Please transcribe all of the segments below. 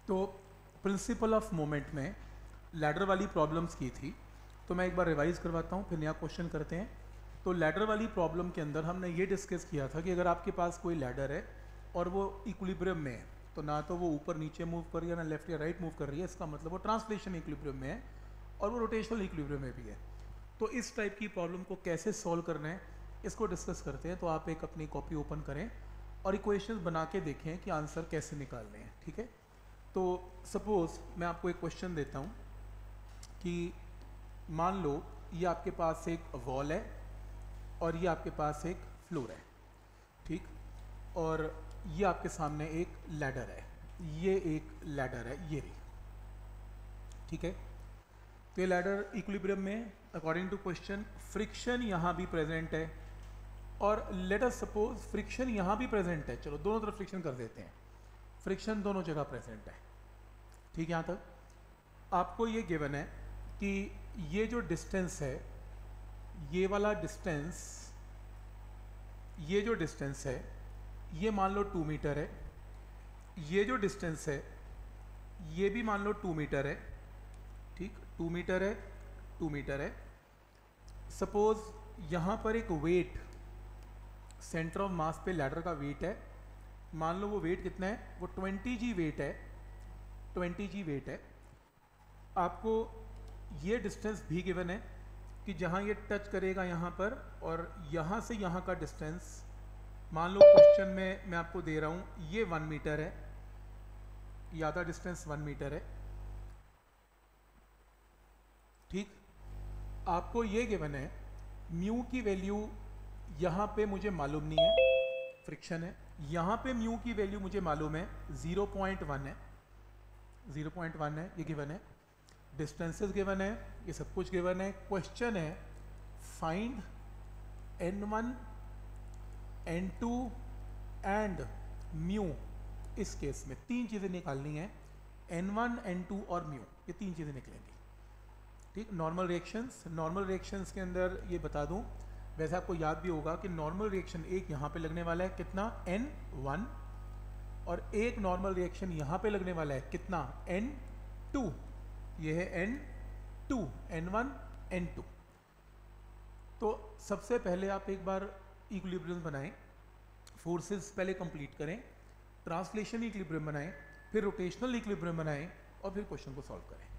तो principle of moment में ladder वाली प्रॉब्लम्स की थी, तो मैं एक बार रिवाइज करवाता हूँ, फिर नया क्वेश्चन करते हैं। तो लैडर वाली प्रॉब्लम के अंदर हमने ये डिस्कस किया था कि अगर आपके पास कोई लैडर है और वो इक्विलिब्रियम में है, तो ना तो वो ऊपर नीचे मूव कर रही है ना लेफ्ट या राइट मूव कर रही है, इसका मतलब वो ट्रांसलेशन इक्विलिब्रियम में है और वो रोटेशनल इक्विलिब्रियम में भी है। तो इस टाइप की प्रॉब्लम को कैसे सॉल्व करना है इसको डिस्कस करते हैं। तो आप एक अपनी कॉपी ओपन करें और इक्वेशंस बना के देखें कि आंसर कैसे निकालने हैं, ठीक है। तो सपोज मैं आपको एक क्वेश्चन देता हूँ कि मान लो ये आपके पास एक वॉल है और ये आपके पास एक फ्लोर है, ठीक, और ये आपके सामने एक लैडर है, ये एक लैडर है, ये रही, ठीक है। तो ये लैडर इक्विलिब्रियम में अकॉर्डिंग टू क्वेश्चन फ्रिक्शन यहाँ भी प्रेजेंट है और लेट अस सपोज फ्रिक्शन यहाँ भी प्रेजेंट है, चलो दोनों तरफ फ्रिक्शन कर देते हैं, फ्रिक्शन दोनों जगह प्रेजेंट है, ठीक है। यहाँ तक आपको ये गिवन है कि ये जो डिस्टेंस है, ये वाला डिस्टेंस, ये जो डिस्टेंस है ये मान लो 2 मीटर है, ये जो डिस्टेंस है ये भी मान लो 2 मीटर है, ठीक, 2 मीटर है, 2 मीटर है। सपोज यहाँ पर एक वेट, सेंटर ऑफ मास पे लैडर का वेट है, मान लो वो वेट कितना है, वो 20 जी वेट है, 20 जी वेट है। आपको ये डिस्टेंस भी गिवन है कि जहाँ ये टच करेगा यहाँ पर और यहाँ से यहाँ का डिस्टेंस, मान लो क्वेश्चन में मैं आपको दे रहा हूँ ये 1 मीटर है, ये आधा डिस्टेंस 1 मीटर है, ठीक। आपको ये गिवन है म्यू की वैल्यू यहाँ पे मुझे मालूम नहीं है, फ्रिक्शन है, यहाँ पे म्यू की वैल्यू मुझे मालूम है 0.1 है, 0.1 है, ये गिवन है। डिस्टेंसेस गिवन है, ये सब कुछ गिवन है। क्वेश्चन है find n1 n2 and mu. इस केस में 3 चीज़ें निकालनी है, n1 n2 और म्यू, ये 3 चीज़ें निकलेंगी, ठीक। नॉर्मल रिएक्शंस, नॉर्मल रिएक्शंस के अंदर ये बता दूं, वैसे आपको याद भी होगा कि नॉर्मल रिएक्शन एक यहाँ पे लगने वाला है कितना, n1, और एक नॉर्मल रिएक्शन यहाँ पे लगने वाला है कितना, n2, ये है n2, n1 n2। तो सबसे पहले आप एक बार इक्विलिब्रियम बनाएं, फोर्सेस पहले कंप्लीट करें, ट्रांसलेशन इक्विलिब्रियम बनाएं, फिर रोटेशनल इक्विलिब्रियम बनाएं और फिर क्वेश्चन को सॉल्व करें।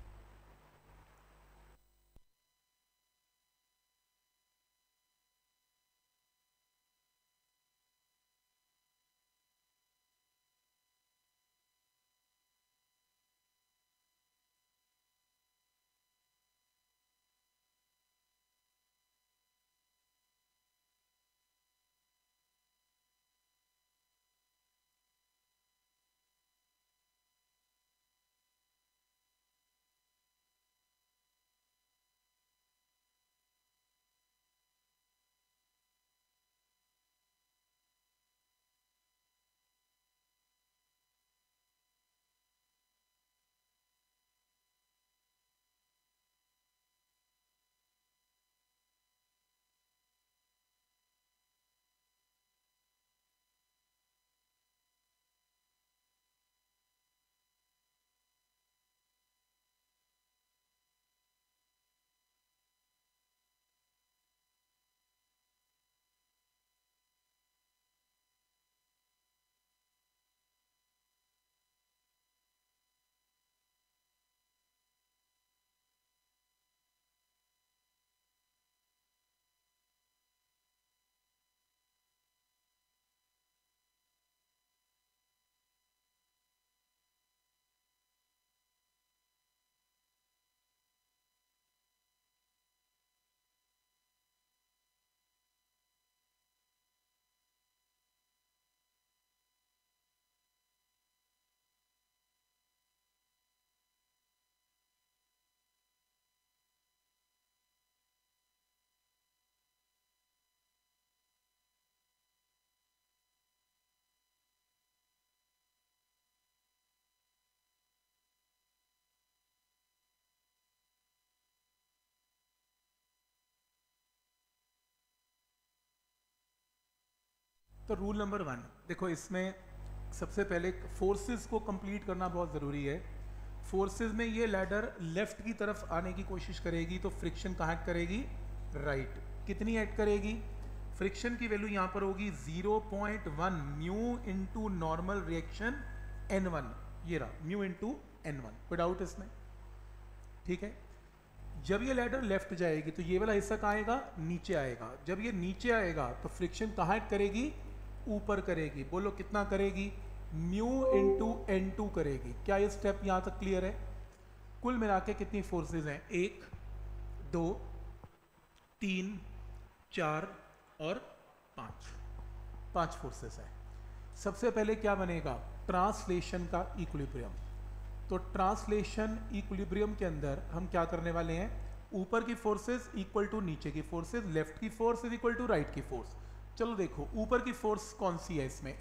तो रूल नंबर 1 देखो, इसमें सबसे पहले फोर्सेस को कंप्लीट करना बहुत ज़रूरी है। फोर्सेस में ये लैडर लेफ्ट की तरफ आने की कोशिश करेगी तो फ्रिक्शन कहाँ ऐड करेगी, राइट। कितनी ऐड करेगी, फ्रिक्शन की वैल्यू यहाँ पर होगी 0.1 mu into normal reaction N1, ये रहा म्यू इंटू N1, कोई डाउट इसमें, ठीक है। जब ये लैडर लेफ्ट जाएगी तो ये वाला हिस्सा कहाँ आएगा, नीचे आएगा। जब ये नीचे आएगा तो फ्रिक्शन कहाँ ऐड करेगी, ऊपर करेगी। बोलो कितना करेगी, म्यू इंटू N2 करेगी। क्या ये स्टेप यहाँ तक क्लियर है। कुल मिला के कितनी फोर्सेज हैं, 1 2 3 4 और 5 फोर्सेस हैं। सबसे पहले क्या बनेगा, ट्रांसलेशन का इक्विलिब्रियम। तो ट्रांसलेशन इक्विलिब्रियम के अंदर हम क्या करने वाले हैं, ऊपर की फोर्सेस इक्वल टू नीचे की फोर्सेस, लेफ्ट की force is equal to right की फोर्स। चलो देखो ऊपर की फोर्स कौन सी है इसमें,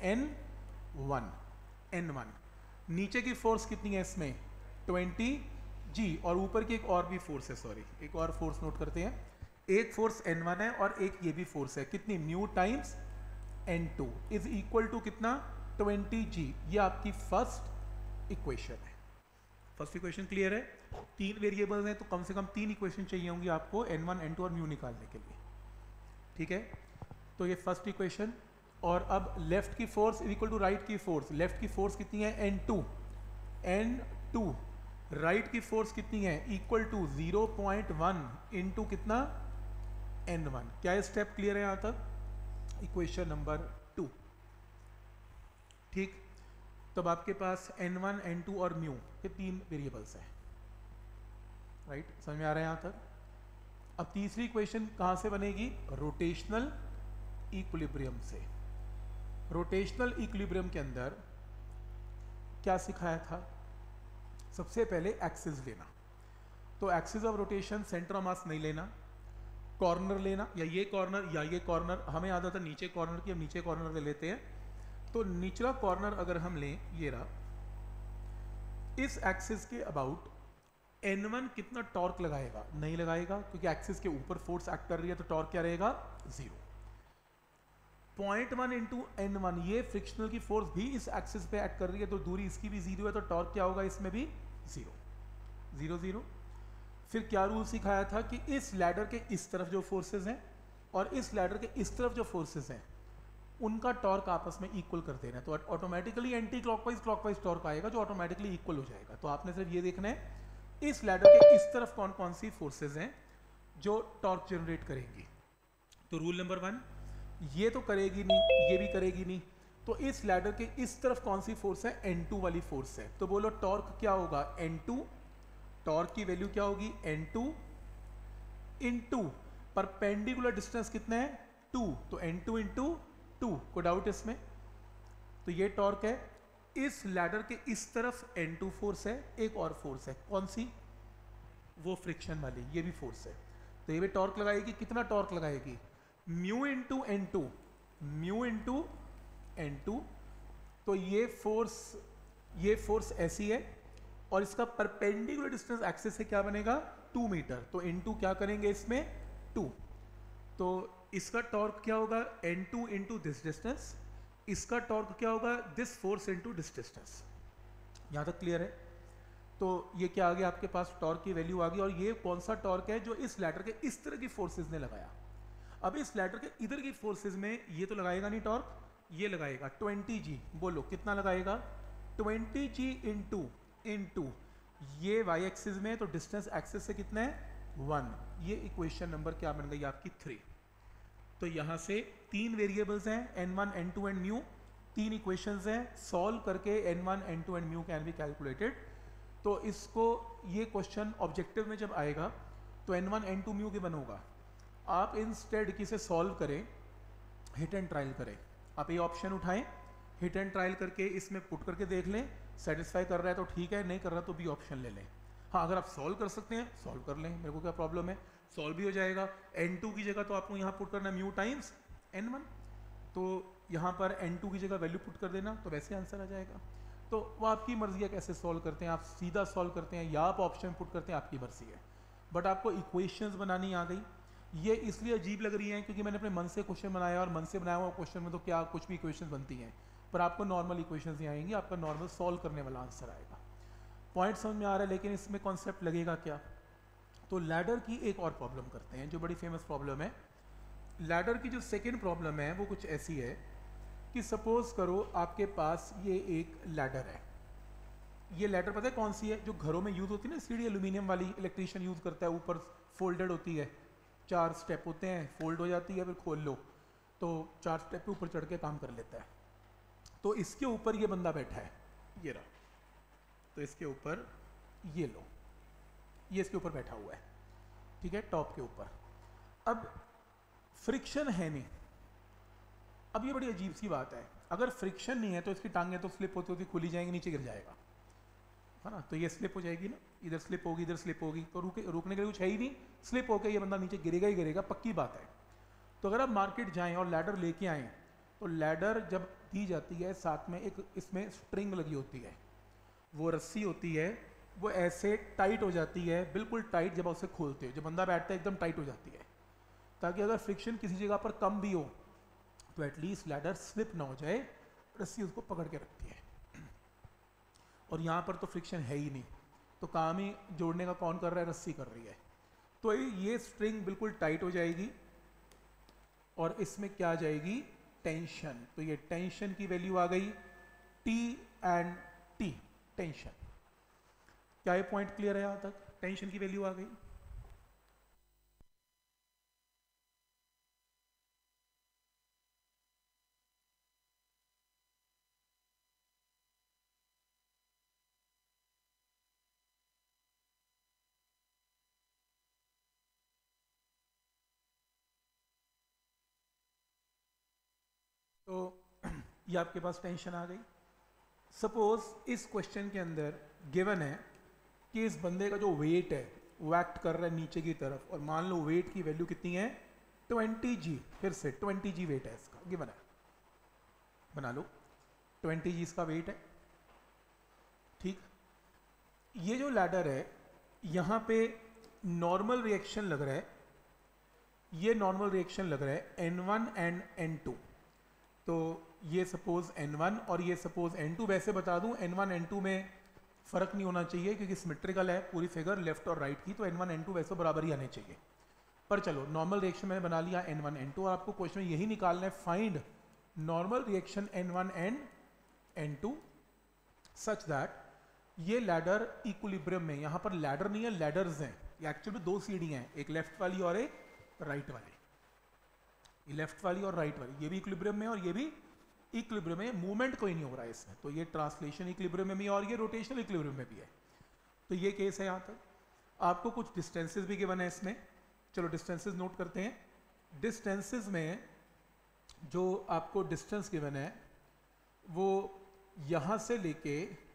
N1, नीचे की फोर्स कितनी है इसमें 20G, और ऊपर की एक और भी फोर्स है, सॉरी एक और फोर्स नोट करते हैं। एक फोर्स N1 है और एक ये भी फोर्स है, कितनी, mu times N2 is equal to कितना 20G। ये आपकी फर्स्ट इक्वेशन है। फर्स्ट इक्वेशन क्लियर है। 3 वेरिएबल्स हैं तो कम से कम 3 इक्वेशन चाहिए होंगी आपको N1 N2 और म्यू निकालने के लिए, ठीक है। तो ये फर्स्ट इक्वेशन। और अब लेफ्ट की force is equal to right की फोर्स। लेफ्ट की फोर्स कितनी है N2, राइट की फोर्स कितनी है, इक्वल टू 0.1 इंटू कितना N1। क्या ये स्टेप क्लियर है यहाँ तक, इक्वेशन नंबर 2, ठीक। तब आपके पास N1 N2 और म्यू ये 3 वेरिएबल्स हैं, राइट, समझ में आ रहा है यहाँ तक। अब तीसरी इक्वेशन कहाँ से बनेगी, रोटेशनल इक्विलिब्रियम से। रोटेशनल इक्विलिब्रियम के अंदर क्या सिखाया था, सबसे पहले एक्सिस लेना। तो axis of rotation centre of mass नहीं लेना, कॉर्नर लेना, या ये कॉर्नर या ये कॉर्नर। हमें याद आता नीचे कॉर्नर की, हम नीचे कॉर्नर ले लेते हैं। तो निचला कॉर्नर अगर हम लें, ये रहा, इस एक्सिस के अबाउट N1 कितना टॉर्क लगाएगा, नहीं लगाएगा क्योंकि एक्सिस के ऊपर फोर्स एक्ट कर रही है, तो टॉर्क क्या रहेगा, 0। 0.1 इंटू N1, ये फ्रिक्शनल की फोर्स भी इस एक्सिस पे एक्ट कर रही है, तो दूरी इसकी भी 0 है, तो टॉर्क क्या होगा इसमें भी 0। फिर क्या रूल सिखाया था कि इस लैडर के इस तरफ जो फोर्सेस हैं और इस लैडर के इस तरफ जो फोर्सेस हैं उनका टॉर्क आपस में इक्वल कर देना है। तो ऑटोमेटिकली एंटी क्लॉकवाइज टॉर्क आएगा जो ऑटोमेटिकली इक्वल हो जाएगा। तो आपने सिर्फ ये देखना है इस लैडर के इस तरफ कौन कौन सी फोर्सेस हैं जो टॉर्क जनरेट करेंगी। तो रूल नंबर 1, ये तो करेगी नहीं, ये भी करेगी नहीं, तो इस लैडर के इस तरफ कौन सी फोर्स है, N2 वाली फोर्स है। तो बोलो टॉर्क क्या होगा, N2, टॉर्क की वैल्यू क्या होगी, N2 इंटू परपेंडिकुलर डिस्टेंस कितना है 2, तो N2 इंटू 2, को डाउट इसमें। तो ये टॉर्क है। इस लैडर के इस तरफ N2 फोर्स है, एक और फोर्स है, कौन सी, वो फ्रिक्शन वाली, ये भी फोर्स है। तो ये भी टॉर्क लगाएगी, कितना टॉर्क लगाएगी, म्यू इंटू N2। तो ये फोर्स ऐसी है और इसका परपेंडिकुलर डिस्टेंस एक्सिस से क्या बनेगा, 2 मीटर। तो N2 क्या करेंगे इसमें 2, तो इसका टॉर्क क्या होगा, N2 इंटू दिस डिस्टेंस, इसका टॉर्क क्या होगा, this force into this distance. यहाँ तक क्लियर है। तो ये क्या आ गया आपके पास, टॉर्क की वैल्यू आ गई। और ये कौन सा टॉर्क है, जो इस लैडर के इस तरह की फोर्सेज ने लगाया। अब इस लैडर के इधर की फोर्सेज में ये तो लगाएगा नहीं टॉर्क, ये लगाएगा 20G। बोलो कितना लगाएगा, 20G इंटू ये y एक्सिस में, तो डिस्टेंस एक्सिस से कितना है 1। ये इक्वेशन नंबर क्या बन गई आपकी 3। तो यहाँ से 3 वेरिएबल्स हैं, N1 N2 and mu, 3 equations हैं। सॉल्व करके N1 N2 and mu can be calculated. तो इसको, ये क्वेश्चन ऑब्जेक्टिव में जब आएगा तो N1 N2 म्यू के बनोगा। आप इंस्टेड किसे सॉल्व करें, हिट एंड ट्रायल करें। आप ये ऑप्शन उठाएं, हिट एंड ट्रायल करके इसमें पुट करके देख लें, सेटिस्फाई कर रहा है तो ठीक है, नहीं कर रहा तो भी ऑप्शन ले लें। हाँ, अगर आप सॉल्व कर सकते हैं सॉल्व कर लें, मेरे को क्या प्रॉब्लम है, सॉल्व भी हो जाएगा। N2 की जगह तो आपको यहाँ पुट करना है म्यू टाइम्स N1, तो यहाँ पर N2 की जगह वैल्यू पुट कर देना, तो वैसे आंसर आ जाएगा। तो वो आपकी मर्जी है कैसे सॉल्व करते हैं, आप सीधा सॉल्व करते हैं या आप ऑप्शन पुट करते हैं, आपकी मर्जी है। बट आपको इक्वेशंस बनानी आ गई। ये इसलिए अजीब लग रही हैं क्योंकि मैंने अपने मन से क्वेश्चन बनाया, और मन से बनाया हुआ क्वेश्चन में तो क्या कुछ भी इक्वेशंस बनती हैं। पर आपको नॉर्मल इक्वेशंस ही आएंगी, आपका नॉर्मल सॉल्व करने वाला आंसर आएगा। पॉइंट समझ में आ रहा है, लेकिन इसमें कॉन्सेप्ट लगेगा क्या। तो लैडर की एक और प्रॉब्लम करते हैं जो बड़ी फेमस प्रॉब्लम है। लैडर की जो सेकेंड प्रॉब्लम है वो कुछ ऐसी है कि सपोज करो आपके पास ये एक लैडर है। ये लैडर पता है कौन सी है, जो घरों में यूज़ होती है ना, सीढ़ी एल्यूमिनियम वाली, इलेक्ट्रीशियन यूज़ करता है, ऊपर फोल्डेड होती है, 4 स्टेप होते हैं, फोल्ड हो जाती है, फिर खोल लो तो 4 स्टेप पे ऊपर चढ़ के काम कर लेता है। तो इसके ऊपर ये बंदा बैठा है, ये रहा, तो इसके ऊपर ये लो, ये इसके ऊपर बैठा हुआ है, ठीक है, टॉप के ऊपर। अब फ्रिक्शन है नहीं। अब ये बड़ी अजीब सी बात है, अगर फ्रिक्शन नहीं है तो इसकी टांगें तो स्लिप होती होती खुली जाएंगी, नीचे गिर जाएगा, है ना। तो ये स्लिप हो जाएगी ना, इधर स्लिप होगी, इधर स्लिप होगी, तो रुकने के लिए कुछ है ही नहीं, स्लिप होकर ये बंदा नीचे गिरेगा ही गिरेगा, पक्की बात है। तो अगर आप मार्केट जाएं और लैडर लेके आएँ, तो लैडर जब दी जाती है साथ में एक इसमें स्ट्रिंग लगी होती है, वो रस्सी होती है, वो ऐसे टाइट हो जाती है, बिल्कुल टाइट। जब आप उसे खोलते हो, जब बंदा बैठता है एकदम टाइट हो जाती है, ताकि अगर फ्रिक्शन किसी जगह पर कम भी हो तो एटलीस्ट लैडर स्लिप ना हो जाए, रस्सी उसको पकड़ के रखती है। और यहाँ पर तो फ्रिक्शन है ही नहीं, तो काम ही जोड़ने का कौन कर रहा है, रस्सी कर रही है। तो ये स्ट्रिंग बिल्कुल टाइट हो जाएगी और इसमें क्या आ जाएगी, टेंशन। तो ये टेंशन की वैल्यू आ गई T एंड T, टेंशन। क्या ये पॉइंट क्लियर है? यहां तक टेंशन की वैल्यू आ गई। तो ये आपके पास टेंशन आ गई। सपोज इस क्वेश्चन के अंदर गिवन है कि इस बंदे का जो वेट है वो एक्ट कर रहा है नीचे की तरफ, और मान लो वेट की वैल्यू कितनी है, 20G। फिर से 20G वेट है इसका, गिवन है, बना लो, 20G इसका वेट है, ठीक। ये जो लैडर है यहाँ पे नॉर्मल रिएक्शन लग रहा है, ये नॉर्मल रिएक्शन लग रहा है N1 एंड N2। तो ये सपोज N1 और ये सपोज N2। वैसे बता दूं N1 N2 में फ़र्क नहीं होना चाहिए क्योंकि सिमेट्रिकल है पूरी फिगर लेफ्ट और राइट की, तो N1 N2 वैसे बराबर ही आने चाहिए। पर चलो नॉर्मल रिएक्शन मैंने बना लिया N1 N2, और आपको क्वेश्चन यही निकालना है, find normal reaction N1 and N2 such that ये लैडर इक्विलिब्रियम में। यहाँ पर लैडर नहीं है, लैडर्स हैं। ये एक्चुअली 2 सीढ़ियाँ हैं, एक लेफ्ट वाली और एक राइट वाली। ये लेफ्ट वाली और राइट वाली, ये भी इक्विलिब्रियम में और ये भी इक्विलिब्रियम में, मूवमेंट कोई नहीं हो रहा है इसमें। तो ये ट्रांसलेशन इक्विलिब्रियम में भी और ये रोटेशनल इक्विलिब्रियम में भी है। तो ये केस है। यहाँ तक आपको कुछ डिस्टेंसेस भी गिवन है इसमें। चलो डिस्टेंसेस नोट करते हैं। डिस्टेंसेस में जो आपको डिस्टेंस गिवन है वो यहाँ से लेके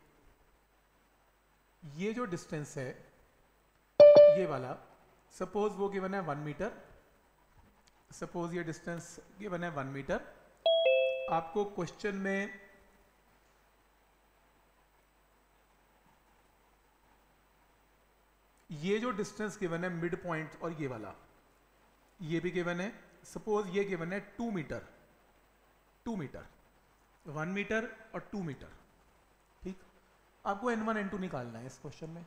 ये जो डिस्टेंस है ये वाला, सपोज वो गिवन है 1 मीटर। सपोज ये डिस्टेंस गिवन है 1 मीटर। आपको क्वेश्चन में ये जो डिस्टेंस गिवन है मिड पॉइंट और ये वाला, ये भी गिवन है। सपोज ये गिवन है 2 मीटर, 2 मीटर, 1 मीटर और 2 मीटर, ठीक। आपको N1 N2 निकालना है इस क्वेश्चन में।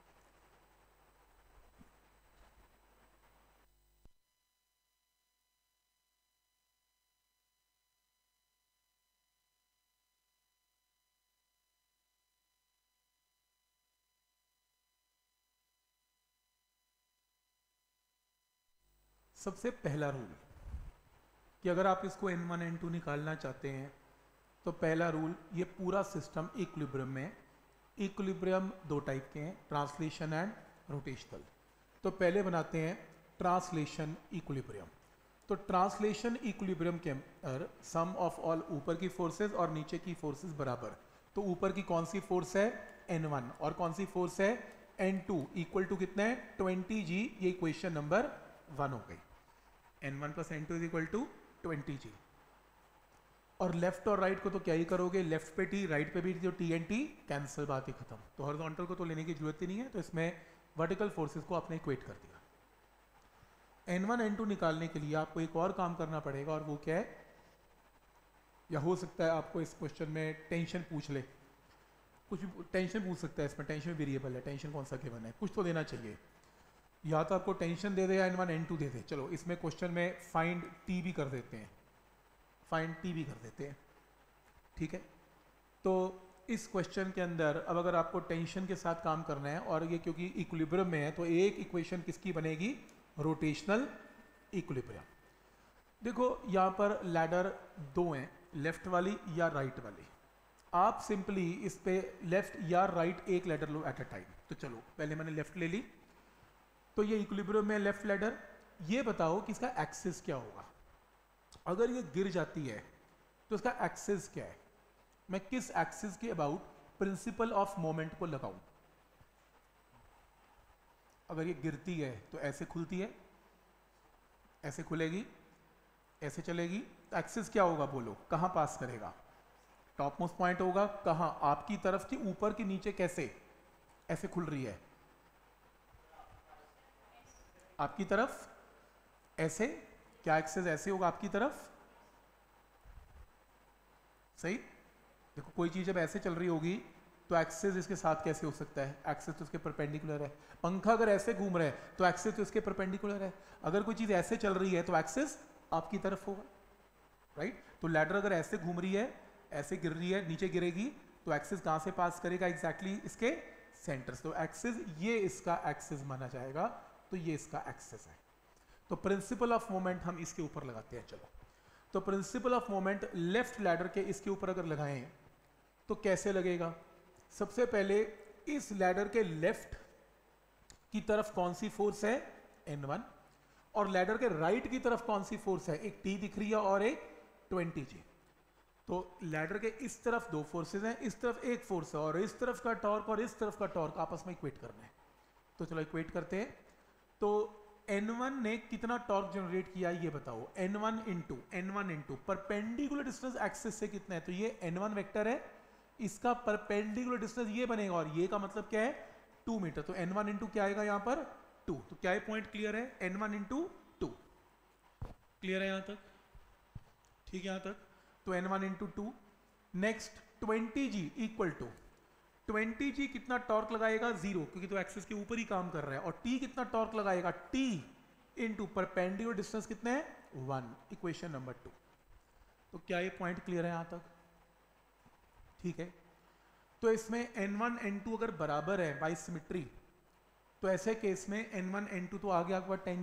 सबसे पहला रूल कि अगर आप इसको N1 N2 निकालना चाहते हैं तो पहला रूल, ये पूरा सिस्टम इक्विलिब्रियम में। इक्विलिब्रियम 2 टाइप के हैं, ट्रांसलेशन एंड रोटेशनल। तो पहले बनाते हैं ट्रांसलेशन इक्विलिब्रियम। तो ट्रांसलेशन इक्विलिब्रियम के अंदर सम ऑफ ऑल ऊपर की फोर्सेस और नीचे की फोर्सेस बराबर। तो ऊपर की कौन सी फोर्स है, N1, और कौन सी फोर्स है, N2, इक्वल टू कितना है, 20G। ये इक्वेशन नंबर 1 हो गई। N1 plus N2 is equal to 20G। और लेफ्ट और राइट को तो क्या ही करोगे, लेफ्ट पे T, राइट पे भी जो T एंड T कैंसिल, बात ही खत्म। तो हॉरिजॉन्टल को तो लेने की जरूरत ही नहीं है, तो इसमें वर्टिकल फोर्सेस को आपने इक्वेट कर दिया। N1 N2 निकालने के लिए आपको एक और काम करना पड़ेगा, और वो क्या है, या हो सकता है आपको इस क्वेश्चन में टेंशन पूछ ले, कुछ भी टेंशन पूछ सकता है इसमें, टेंशन वेरिएबल है, टेंशन कौन सा गिवन है, कुछ तो देना चाहिए, या तो आपको टेंशन दे दे या N1 N2 दे दे। चलो इसमें क्वेश्चन में फाइंड टी भी कर देते हैं, फाइंड टी भी कर देते हैं, ठीक है। तो इस क्वेश्चन के अंदर अब अगर आपको टेंशन के साथ काम करना है और ये क्योंकि इक्विलिब्रियम में है तो एक इक्वेशन किसकी बनेगी, रोटेशनल इक्विलिब्रियम। देखो यहाँ पर लैडर दो हैं, लेफ्ट वाली या राइट वाली। आप सिंपली इस पे लेफ्ट या राइट एक लैडर लो एट अ टाइम। तो चलो पहले मैंने लेफ्ट ले ली, तो ये इक्विलिब्रियम में लेफ्ट लैडर। ये बताओ कि इसका एक्सिस क्या होगा, अगर ये गिर जाती है तो इसका एक्सिस क्या है, मैं किस एक्सिस के अबाउट प्रिंसिपल ऑफ मोमेंट को लगाऊं। अगर ये गिरती है तो ऐसे खुलती है, ऐसे खुलेगी, ऐसे चलेगी, तो एक्सिस क्या होगा बोलो, कहां पास करेगा, टॉप मोस्ट पॉइंट होगा, कहां, आपकी तरफ की ऊपर की नीचे, कैसे, ऐसे खुल रही है आपकी तरफ, ऐसे, क्या एक्सिस ऐसे होगा आपकी तरफ, सही। देखो कोई चीज जब ऐसे चल रही होगी तो एक्सिस इसके साथ कैसे हो सकता है, एक्सिस तो इसके परपेंडिकुलर है। पंखा अगर ऐसे घूम रहा है तो एक्सिस तो इसके परपेंडिकुलर है। अगर कोई चीज ऐसे चल रही है तो एक्सिस आपकी तरफ होगा, राइट। तो लैडर अगर ऐसे घूम रही है, ऐसे गिर रही है, नीचे गिरेगी, तो एक्सिस कहां से पास करेगा, एग्जैक्टली इसके सेंटर से। तो एक्सिस ये इसका एक्सिस माना जाएगा, तो ये इसका एक्सिस है। तो प्रिंसिपल ऑफ मोमेंट हम इसके ऊपर लगाते हैं। चलो तो principle of moment left ladder के इसके ऊपर अगर लगाएं तो कैसे लगेगा। सबसे पहले इस लैडर के लेफ्ट की तरफ कौन सी फोर्स है, N1, और लैडर के राइट की तरफ कौन सी फोर्स है, एक T दिख रही है और एक 20G। तो लैडर के इस तरफ दो फोर्सेस हैं, इस तरफ एक फोर्स है, और इस तरफ का टॉर्क और इस तरफ का टॉर्क आपस में इक्वेट करना है। तो चलो इक्वेट करते हैं। तो N1 ने कितना टॉर्क जनरेट किया ये बताओ, N1 into perpendicular distance axis से कितना है, तो ये N1 वेक्टर है, इसका परपेंडिकुलर डिस्टेंस ये बनेगा, और ये का मतलब क्या है 2 मीटर। तो N1 इंटू क्या आएगा यहाँ पर 2। तो क्या है, पॉइंट क्लियर है, N1 इंटू 2 क्लियर है यहाँ तक, ठीक है यहाँ तक। तो N1 into 2, next 20G equal to 20G कितना टॉर्क लगाएगा, 0, क्योंकि तो एक्सिस के ऊपर ही काम कर रहा है, और T कितना टॉर्क लगाएगा, T इंटू परपेंडिकुलर डिस्टेंस कितना है 1, इक्वेशन नंबर 2। तो क्या ये पॉइंट क्लियर है यहां तक, ठीक है। तो इसमें N1 N2 अगर बराबर है बाय सिमेट्री, तो ऐसे केस में N1 N2 तो आ गया आपके पास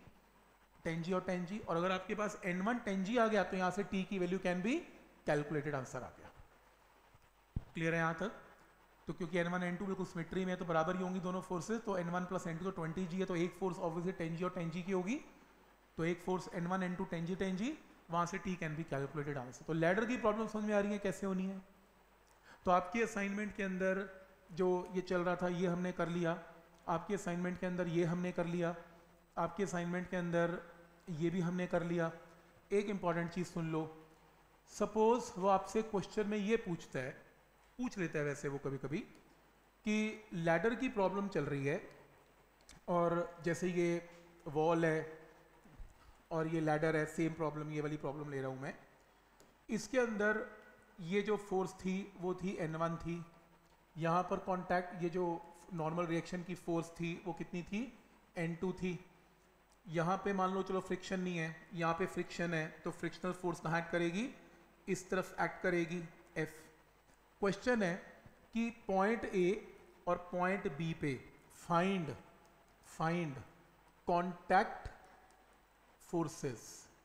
10G और 10G, और अगर आपके पास N1 10G आ गया तो यहां से T की value can be calculated, answer आ गया। क्लियर है यहां तक। तो क्योंकि N1 N2 बिल्कुल सिमेट्री में है तो बराबर ही होंगी दोनों फोर्सेस, तो N1 प्लस N2 तो 20G है, तो एक फोर्स ऑब्वियसली 10G और 10G की होगी, तो एक फोर्स N1 N2 10G, वहां से T can be calculated answer. तो लैडर की प्रॉब्लम समझ में आ रही है कैसे होनी है। तो आपके असाइनमेंट के अंदर जो ये चल रहा था ये हमने कर लिया, आपके असाइनमेंट के अंदर ये हमने कर लिया, आपके असाइनमेंट के अंदर ये भी हमने कर लिया। एक इंपॉर्टेंट चीज़ सुन लो, सपोज वो आपसे क्वेश्चन में ये पूछ लेता है वैसे वो कभी कभी, कि लैडर की प्रॉब्लम चल रही है, और जैसे ये वॉल है और ये लैडर है, सेम प्रॉब्लम, ये वाली प्रॉब्लम ले रहा हूँ मैं। इसके अंदर ये जो फोर्स थी वो थी N1 थी, यहाँ पर कांटेक्ट, ये जो नॉर्मल रिएक्शन की फोर्स थी वो कितनी थी, N2 थी। यहाँ पे मान लो चलो फ्रिक्शन नहीं है, यहाँ पे फ्रिक्शन है, तो फ्रिक्शनल फोर्स कहाँ एक्ट करेगी, इस तरफ एक्ट करेगी, F। क्वेश्चन है कि पॉइंट A और पॉइंट B पे find contact forces,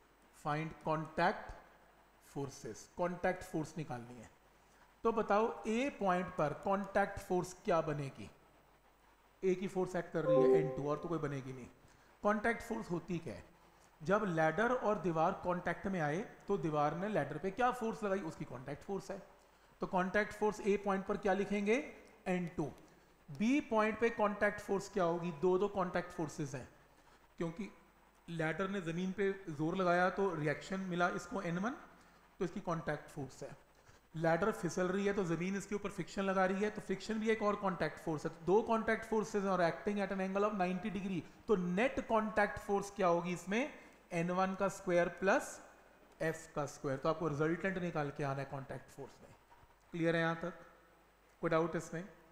contact force निकालनी है। तो बताओ A पॉइंट पर कॉन्टैक्ट फोर्स क्या बनेगी, A की फोर्स एक्ट कर रही है N2, और तो कोई बनेगी नहीं। कॉन्टैक्ट फोर्स होती क्या है, जब लैडर और दीवार कॉन्टैक्ट में आए तो दीवार ने लैडर पे क्या फोर्स लगाई, उसकी कॉन्टैक्ट फोर्स है। तो कॉन्टैक्ट फोर्स A पॉइंट पर क्या लिखेंगे, N2। B पॉइंट पे कॉन्टैक्ट फोर्स क्या होगी, दो कॉन्टैक्ट फोर्सेस हैं, क्योंकि लैडर ने जमीन पे जोर लगाया तो रिएक्शन मिला इसको N1, तो इसकी कॉन्टैक्ट फोर्स है। लैडर फिसल रही है तो जमीन इसके ऊपर फ्रिक्शन लगा रही है, तो फ्रिक्शन भी एक और कॉन्टैक्ट फोर्स है। तो दो कॉन्टैक्ट फोर्सेस और acting at an angle of 90 degree, तो नेट कॉन्टैक्ट फोर्स क्या होगी इसमें, N1 का स्क्वायर प्लस एफ का स्क्वायर, तो आपको रिजल्टेंट निकाल के आना है कॉन्टैक्ट फोर्स में। क्लियर है यहाँ तक? कोई डाउट इसमें?